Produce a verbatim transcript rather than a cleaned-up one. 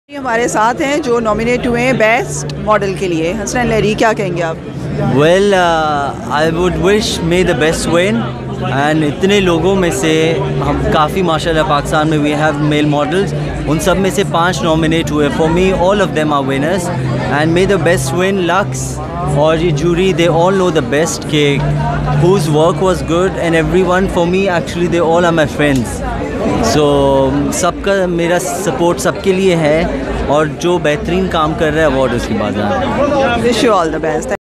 हमारे साथ हैं जो नॉमिनेट हुए हैं बेस्ट मॉडल के लिए। हसनैन लहरी, क्या कहेंगे आप? Well I would wish may the best win and इतने लोगों में से हम काफ़ी माशाल्लाह पाकिस्तान में वी हैव मेल मॉडल्स, उन सब में से पांच नॉमिनेट हुए। For me all of them are winners and may the best win lucks और ये jury they all know the best के whose work was good and everyone for me actually they all are my friends. So सबका मेरा support सबके लिए है और जो बेहतरीन काम कर रहा है अवार्ड उसकी बात है। Wish you all the best.